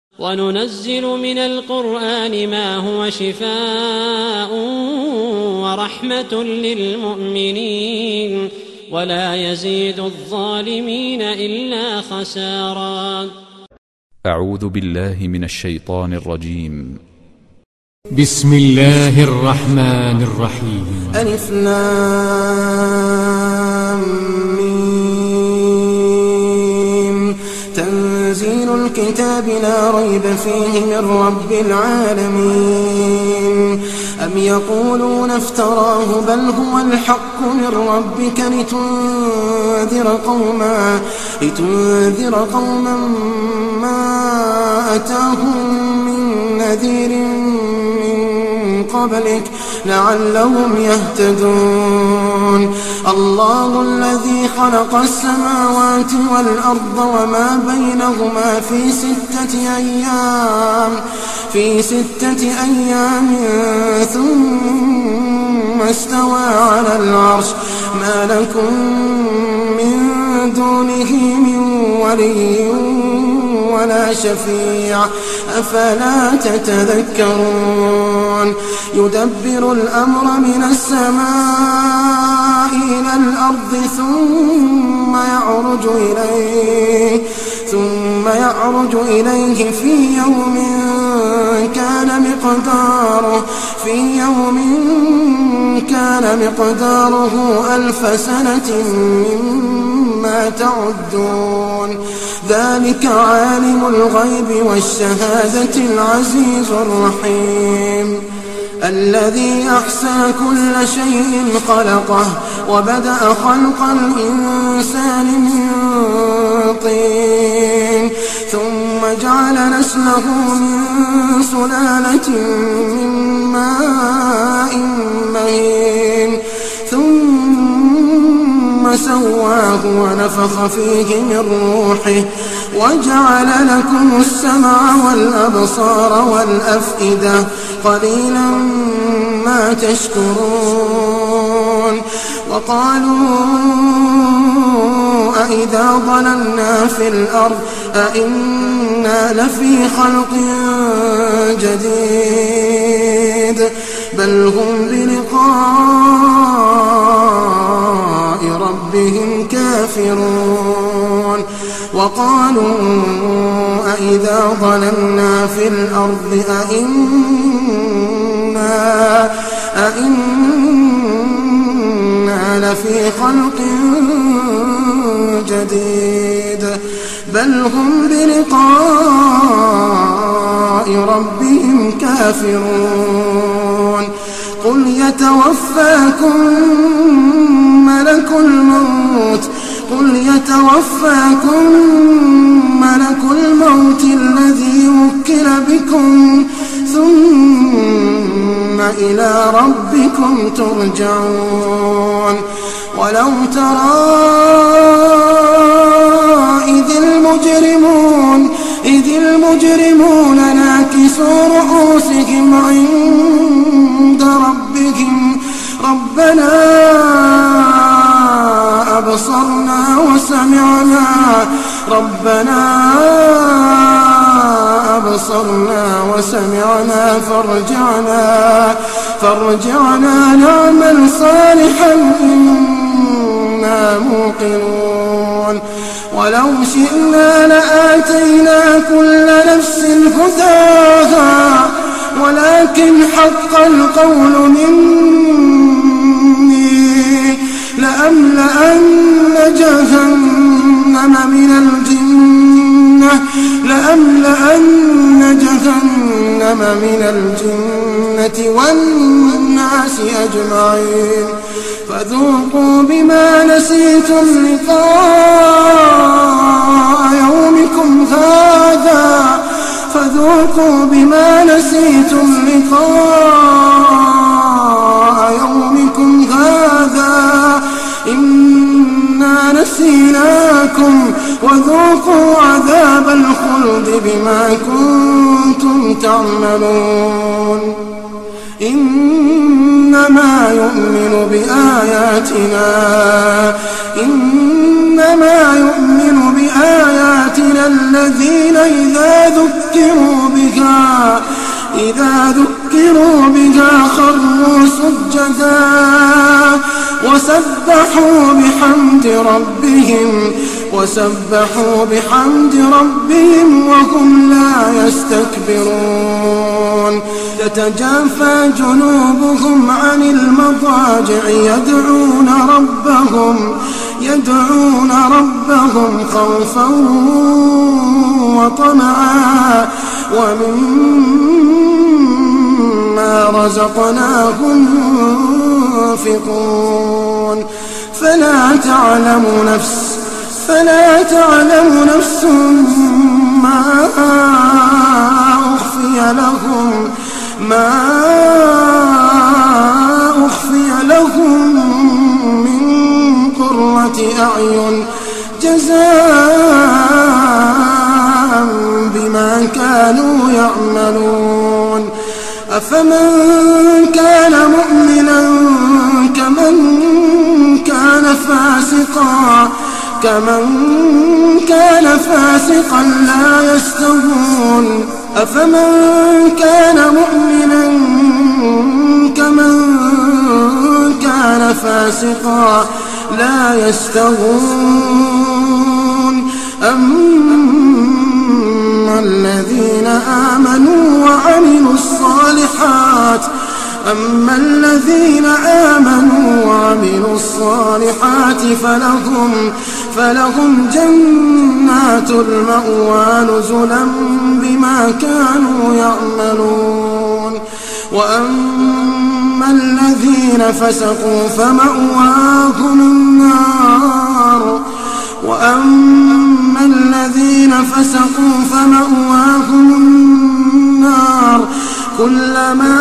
وننزل من القرآن ما هو شفاء ورحمة للمؤمنين ولا يزيد الظالمين إلا خسارا. أعوذ بالله من الشيطان الرجيم. بسم الله الرحمن الرحيم. ألف لام ميم. تنزيل الكتاب لا ريب فيه من رب العالمين. أم يقولون افتراه بل هو الحق من ربك لتنذر قوما ما أتاهم من نذير من قبلك لعلهم يهتدون. الله الذي خلق السماوات والأرض وما بينهما في ستة أيام ثم استوى على العرش ما لكم من دونه من ولي ولا شفيع أفلا تتذكرون. يدبر الأمر من السماء إلى الأرض ثم يعرج إليه في يوم كان مقداره 1000 سنة مما تعدون. ذلك عالم الغيب والشهادة العزيز الرحيم الذي أحصى كل شيء خلقه وبدأ خلق الإنسان من طين ثم جعل نسله من سلالة من ماء مهين ثم سواه ونفخ فيه من روحه وجعل لكم السمع والأبصار والأفئدة قليلا ما تشكرون. وقالوا أإذا ضللنا في الأرض أإنا لفي خلق جديد بل هم بلقاء ربهم كافرون. وقالوا أإذا ضللنا في الأرض أإنا لفي خلق جديد بل هم بلقاء ربهم كافرون. قل يتوفاكم ملك الموت الذي وكل بكم ثم إلى ربكم ترجعون. ولو ترى إذ المجرمون ناكسوا رؤوسهم عند ربهم ربنا أبصرنا وسمعنا فارجعنا نعمل صالحا إنا موقنون. ولو شئنا لآتينا كل نفس هداها ولكن حق القول مني لأملأن جهنم من الجنة والناس أجمعين. فذوقوا بما نسيتم لقاء يومكم هذا إنا نسيناكم وذوقوا عذاب الخلد بما كنتم تعملون. إنما يؤمن بآياتنا بآياتنا الذين إذا ذكروا بها خروا سجدا وسبحوا بحمد ربهم وهم لا يستكبرون تتجافى جنوبهم عن المضاجع يدعون ربهم خوفا وطمعا ومما رزقناهم ينفقون فلا تعلم نفس ما أخفي لهم من قرة أعين جزاء بما كانوا يعملون أفمن كان مؤمنا كمن كان فاسقا لا يستوون أفمن كان مؤمنا كمن كان فاسقا لا يستوون أما الذين آمنوا وعملوا الصالحات فلهم جنات المأوى نزلا بما كانوا يعملون وأما الذين فسقوا فمأواهم النار كلما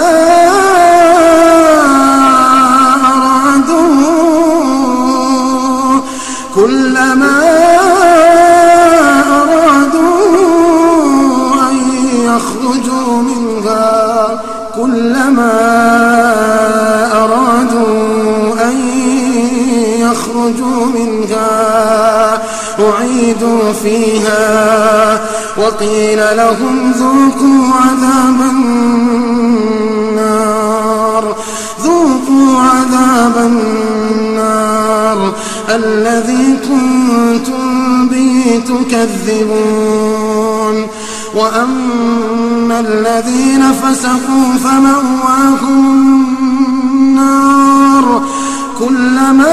أرادوا أن يخرجوا منها أعيدوا فيها وقيل لهم ذوقوا عذاب النار الذي كنتم به تكذبون وأما الذين فسقوا فمأواهم النار كلما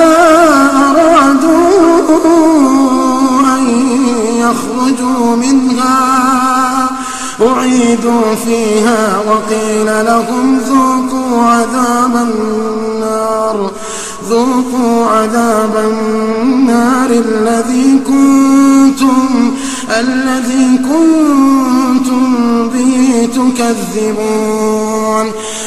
أرادوا أن يخرجوا منها أعيدوا فيها وقيل لهم ذوقوا عذاب النار الذي كنتم به تكذبون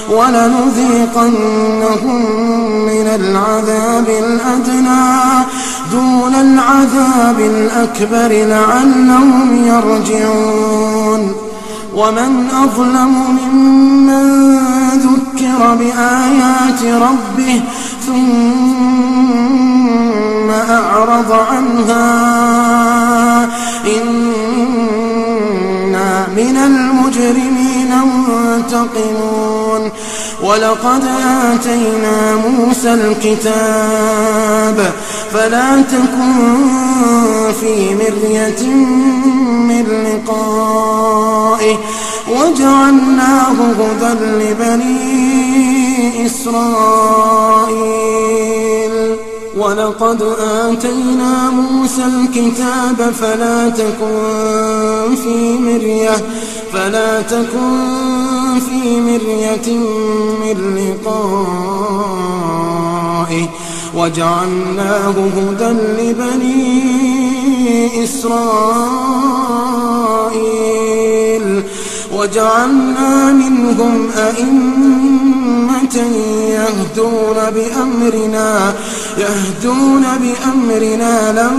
ولنذيقنهم من العذاب الأدنى دون العذاب الأكبر لعلهم يرجعون ومن أظلم ممن ذكر بآيات ربه ثم أعرض عنها إنا من المجرمين منتقمون ولقد آتينا موسى الكتاب فلا تكن في مرية من لقائه وجعلناه هدى لبني إسرائيل ولقد آتينا موسى الكتاب فلا تكن في مرية من لقائه وجعلناه هدى لبني إسرائيل وجعلنا منهم أئمة يهدون بأمرنا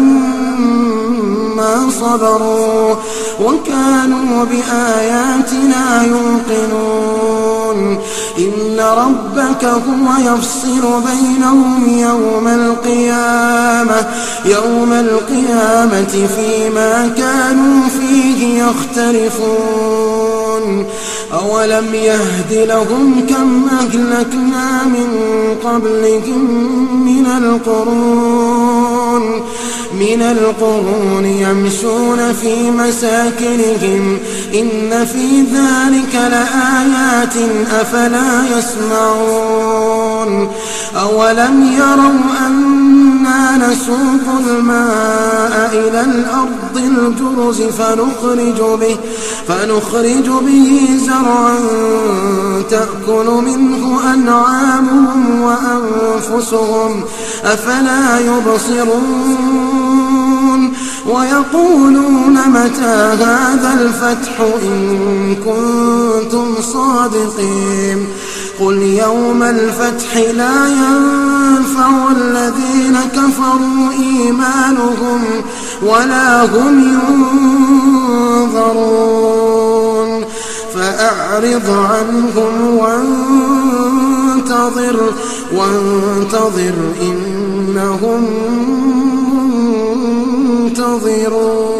لما صبروا وكانوا بآياتنا يوقنون إن ربك هو يفصل بينهم يوم القيامة فيما كانوا فيه يختلفون أولم يهد لهم كم أهلكنا من قبلهم من القرون يمشون في مساكنهم إن في ذلك لآيات أفلا يسمعون أولم يروا أنا نسوق الماء إلى الأرض الجرز فنخرج به زرعا تأكل منه أنعامهم وأنفسهم أفلا يبصرون ويقولون متى هذا الفتح إن كنتم صادقين قل يوم الفتح لا ينفع الذين كفروا إيمانهم ولا هم ينظرون فأعرض عنهم وانتظر إنهم منتظرون.